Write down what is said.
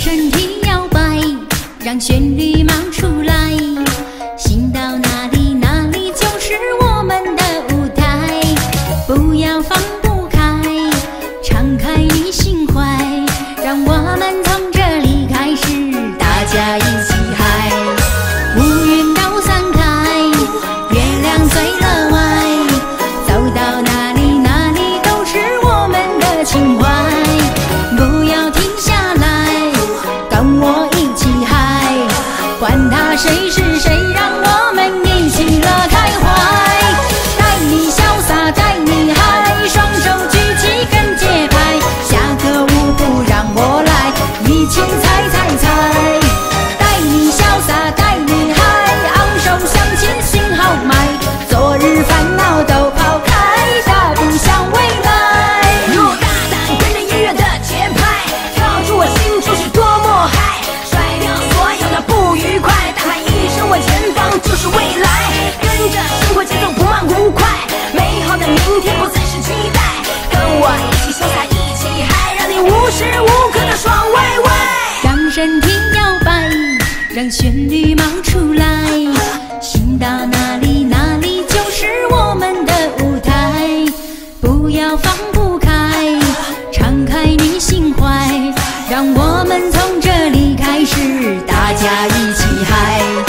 身体摇摆，让旋律冒出来，心到哪里哪里就是我们的舞台，不要放不开，敞开你心怀，让我们从这里开始，大家一起嗨。乌云都散开，月亮随了歪，走到哪里哪里都是我们的情怀，不要停下来，跟我一起嗨，管他谁是谁，让我们一起乐开怀，带你潇洒带你嗨，双手举起跟节拍，下个舞步让我来，一起踩踩踩，带你潇洒带你嗨，昂首向前心豪迈，昨日烦恼都抛开，大步向未来， 若大胆跟着音乐的节拍，跳出我心就是多么嗨，甩掉所有的不愉快，大喊一声我前方就是未来，跟着生活节奏不慢不快，美好的明天不再是期待，跟我一起潇洒一起嗨，让你无时无刻的爽歪歪， 让身体摇摆，让旋律冒出来，心到哪里哪里就是我们的舞台，不要放不开，敞开你心怀，让我们从这里开始，大家一起嗨。